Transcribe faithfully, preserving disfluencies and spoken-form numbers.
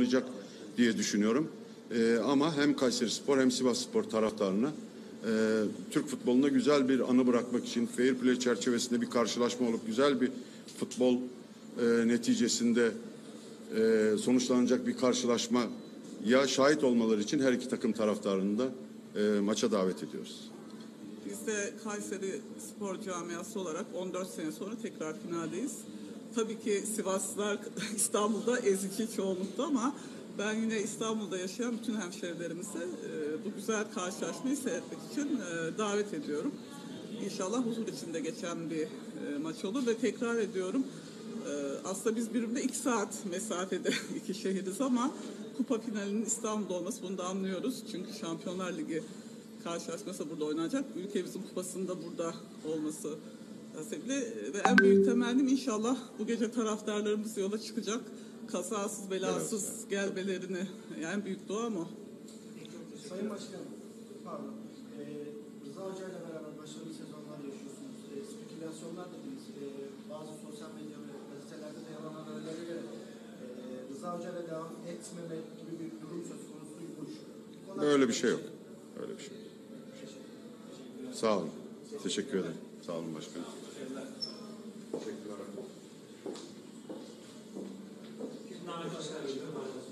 tamamlayacak diye düşünüyorum. E, ama hem Kayserispor hem Sivasspor taraftarına e, Türk futboluna güzel bir anı bırakmak için fair play çerçevesinde bir karşılaşma olup güzel bir futbol e, neticesinde e, sonuçlanacak bir karşılaşma ya şahit olmaları için her iki takım taraftarını da e, maça davet ediyoruz. Biz de Kayseri Spor Camiası olarak on dört sene sonra tekrar finaldeyiz. Tabii ki Sivaslılar İstanbul'da ezici çoğunlukta ama ben yine İstanbul'da yaşayan bütün hemşehrilerimizi e, bu güzel karşılaşmayı seyretmek için e, davet ediyorum. İnşallah huzur içinde geçen bir e, maç olur ve tekrar ediyorum. E, aslında biz birbirine iki saat mesafede iki şehiriz ama kupa finalinin İstanbul'da olması, bunu da anlıyoruz. Çünkü Şampiyonlar Ligi karşılaşması burada oynanacak. Ülkemizin kupasında burada olması sebeple ve en büyük temennim inşallah bu gece taraftarlarımız yola çıkacak. Kazasız belasız evet, gelmelerini, yani en büyük dua mı? Sayın Başkanım, pardon. Ee, Rıza Hoca ile beraber başarılı sezonlar yaşıyorsunuz. Ee, spekülasyonlar dediniz. Ee, bazı sosyal medya ve gazetelerde de yalan haberlere göre e, Rıza Hoca ile devam etmemek gibi bir durum söz konusuymuş. Öyle bir şey yok. Öyle bir şey yok. Sağ olun. Teşekkür ederim. Sağ olun başkanım. Teşekkürler.